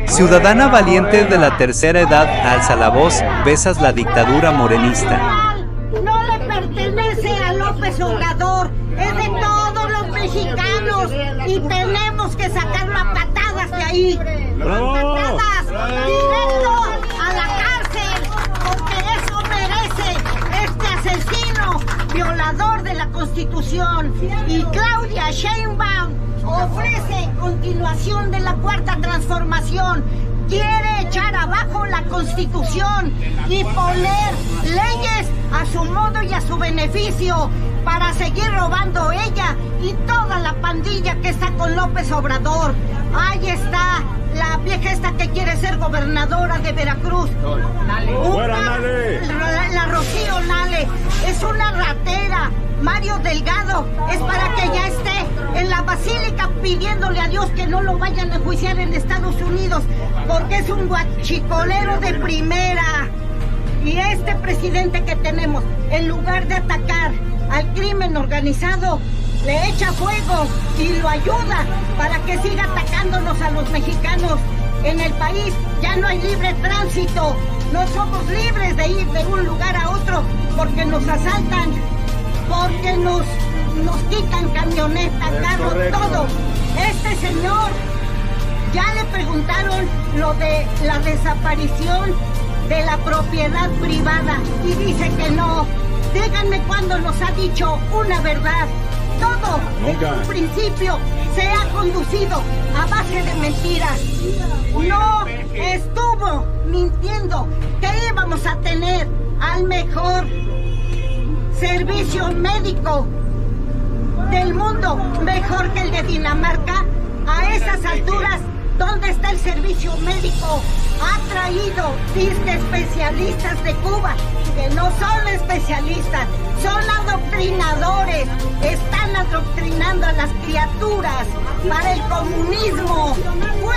Ciudadana valiente de la tercera edad, alza la voz, besas la dictadura morenista. No le pertenece a López Obrador, es de todos los mexicanos y tenemos que sacarlo a patadas de ahí. Patadas, directo a la cárcel, porque eso merece este asesino, violador de la Constitución. Y Claudia Sheinbaum ofrece continuación de la Cuarta Transformación. Quiere echar abajo la Constitución y poner leyes a su modo y a su beneficio para seguir robando ella y toda la pandilla que está con López Obrador. Ahí está la vieja esta que quiere ser gobernadora de Veracruz. La Rocío Nale es una ratera. Mario Delgado es para que ya esté en la basílica pidiéndole a Dios que no lo vayan a enjuiciar en Estados Unidos, porque es un guachicolero de primera. Y este presidente que tenemos, en lugar de atacar al crimen organizado, le echa fuego y lo ayuda para que siga atacándonos a los mexicanos. En el país ya no hay libre tránsito, no somos libres de ir de un lugar a otro porque nos asaltan, porque nos quitan camioneta, carro, todo. Este señor, ya le preguntaron lo de la desaparición de la propiedad privada y dice que no. Díganme cuándo nos ha dicho una verdad. Todo desde un principio se ha conducido a base de mentiras. No estuvo mintiendo que íbamos a tener al mejor servicio médico del mundo, mejor que el de Dinamarca. A esas alturas, ¿dónde está el servicio médico? Ha traído especialistas de Cuba, que no son especialistas, son adoctrinadores, están adoctrinando a las criaturas para el comunismo.